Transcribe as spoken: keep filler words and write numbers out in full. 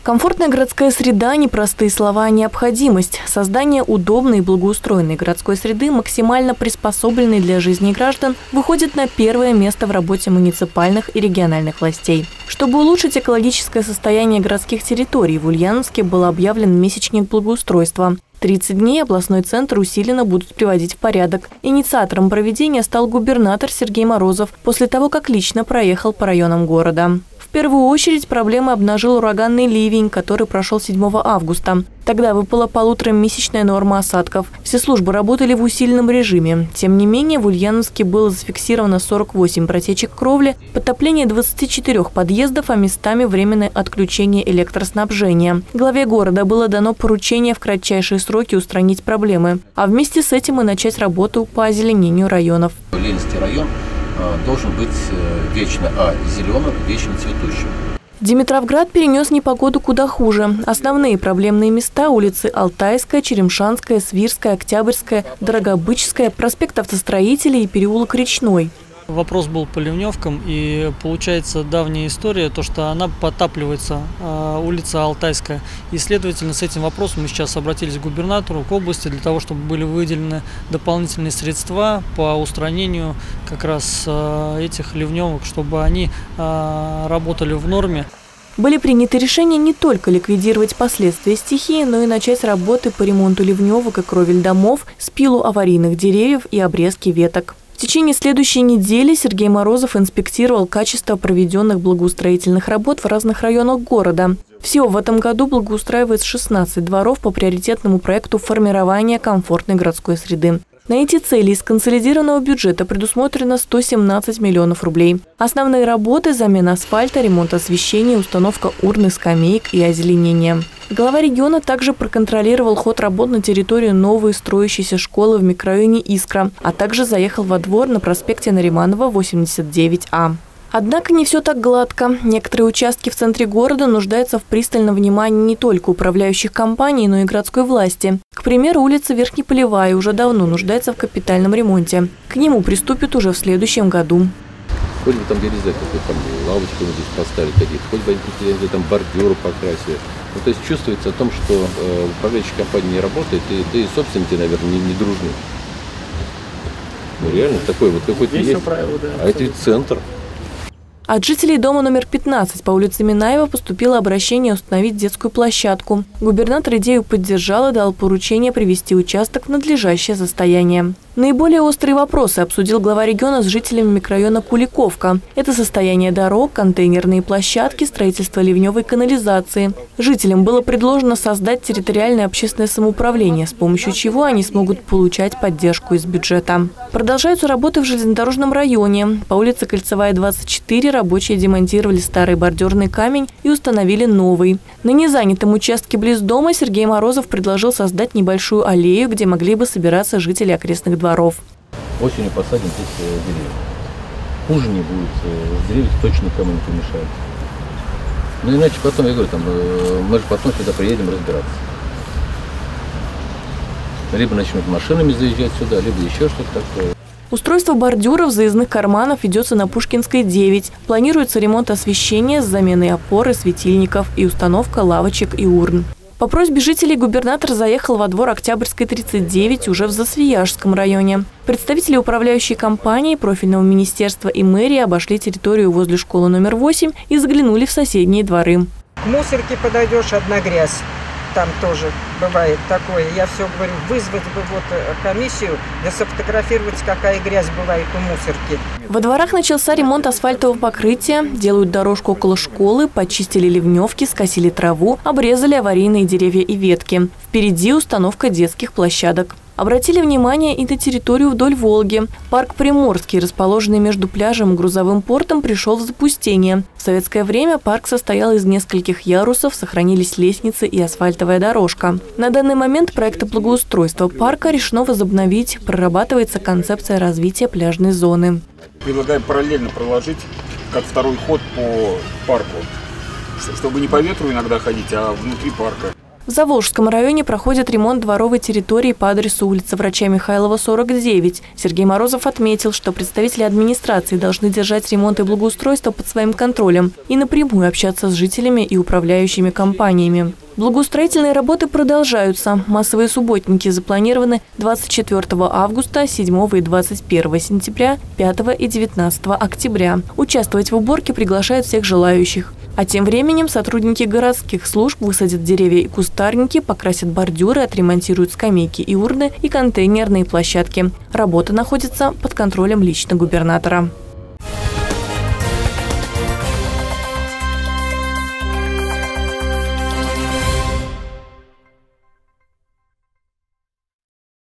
Комфортная городская среда – непростые слова, а необходимость. Создание удобной и благоустроенной городской среды, максимально приспособленной для жизни граждан, выходит на первое место в работе муниципальных и региональных властей. Чтобы улучшить экологическое состояние городских территорий, в Ульяновске был объявлен месячник благоустройства. тридцать дней областной центр усиленно будут приводить в порядок. Инициатором проведения стал губернатор Сергей Морозов после того, как лично проехал по районам города. В первую очередь проблемы обнажил ураганный ливень, который прошел седьмого августа. Тогда выпала полуторамесячная норма осадков. Все службы работали в усиленном режиме. Тем не менее, в Ульяновске было зафиксировано сорок восемь протечек кровли, подтопление двадцати четырёх подъездов, а местами временное отключение электроснабжения. Главе города было дано поручение в кратчайшие сроки устранить проблемы, а вместе с этим и начать работу по озеленению районов. Ленинский район должен быть вечно а, зеленым, вечно цветущим. Димитровград перенес непогоду куда хуже. Основные проблемные места – улицы Алтайская, Черемшанская, Свирская, Октябрьская, Дорогобычская, проспект Автостроителей и переулок Речной. Вопрос был по ливневкам, и получается давняя история, то что она подтапливается, э, улица Алтайская. И, следовательно, с этим вопросом мы сейчас обратились к губернатору, к области, для того, чтобы были выделены дополнительные средства по устранению как раз э, этих ливневок, чтобы они э, работали в норме. Были приняты решения не только ликвидировать последствия стихии, но и начать работы по ремонту ливневок и кровель домов, спилу аварийных деревьев и обрезки веток. В течение следующей недели Сергей Морозов инспектировал качество проведенных благоустроительных работ в разных районах города. Всего в этом году благоустраивается шестнадцать дворов по приоритетному проекту формирования комфортной городской среды. На эти цели из консолидированного бюджета предусмотрено сто семнадцать миллионов рублей. Основные работы – замена асфальта, ремонт освещения, установка урн и скамеек и озеленение. Глава региона также проконтролировал ход работ на территории новой строящейся школы в микрорайоне Искра, а также заехал во двор на проспекте Нариманова, восемьдесят девять А. Однако не все так гладко. Некоторые участки в центре города нуждаются в пристальном внимании не только управляющих компаний, но и городской власти. К примеру, улица Верхнеполевая уже давно нуждается в капитальном ремонте. К нему приступят уже в следующем году. Хоть бы там, я не знаю, какую там лавочку здесь поставили какие-то, хоть бы они там бордюры покрасили. Ну, то есть чувствуется о том, что э, управляющая компания не работает, и, да и собственники, наверное, не, не дружны. Ну реально, такой вот какой-то есть, есть. Правило, да, а это ведь центр. От жителей дома номер пятнадцать по улице Минаева поступило обращение установить детскую площадку. Губернатор идею поддержал и дал поручение привести участок в надлежащее состояние. Наиболее острые вопросы обсудил глава региона с жителями микрорайона Куликовка. Это состояние дорог, контейнерные площадки, строительство ливневой канализации. Жителям было предложено создать территориальное общественное самоуправление, с помощью чего они смогут получать поддержку из бюджета. Продолжаются работы в железнодорожном районе. По улице Кольцевая, двадцать четыре рабочие демонтировали старый бордюрный камень и установили новый. На незанятом участке близ дома Сергей Морозов предложил создать небольшую аллею, где могли бы собираться жители окрестных дворов. Осенью посадим здесь деревья. Хуже не будет, деревья точно никому не помешают. Ну иначе потом, я говорю, там, мы же потом сюда приедем разбираться. Либо начнут машинами заезжать сюда, либо еще что-то такое. Устройство бордюров, заездных карманов ведется на Пушкинской, девять. Планируется ремонт освещения с заменой опор и светильников и установка лавочек и урн. По просьбе жителей губернатор заехал во двор Октябрьской, тридцать девять, уже в Засвияжском районе. Представители управляющей компании, профильного министерства и мэрии обошли территорию возле школы номер восемь и заглянули в соседние дворы. К мусорке подойдешь, одна грязь. Там тоже бывает такое. Я все говорю, вызвать бы вот комиссию, да сфотографировать, какая грязь бывает у мусорки. Во дворах начался ремонт асфальтового покрытия, делают дорожку около школы, почистили ливневки, скосили траву, обрезали аварийные деревья и ветки. Впереди установка детских площадок. Обратили внимание и на территорию вдоль Волги. Парк Приморский, расположенный между пляжем и грузовым портом, пришел в запустение. В советское время парк состоял из нескольких ярусов, сохранились лестницы и асфальтовая дорожка. На данный момент проекта благоустройства парка решено возобновить. Прорабатывается концепция развития пляжной зоны. Предлагаем параллельно проложить, как второй ход по парку, чтобы не по ветру иногда ходить, а внутри парка. В Заволжском районе проходит ремонт дворовой территории по адресу улица Врача Михайлова, сорок девять. Сергей Морозов отметил, что представители администрации должны держать ремонт и благоустройство под своим контролем и напрямую общаться с жителями и управляющими компаниями. Благоустроительные работы продолжаются. Массовые субботники запланированы двадцать четвёртого августа, седьмого и двадцать первого сентября, пятого и девятнадцатого октября. Участвовать в уборке приглашают всех желающих. А тем временем сотрудники городских служб высадят деревья и кустарники, покрасят бордюры, отремонтируют скамейки и урны и контейнерные площадки. Работа находится под контролем лично губернатора.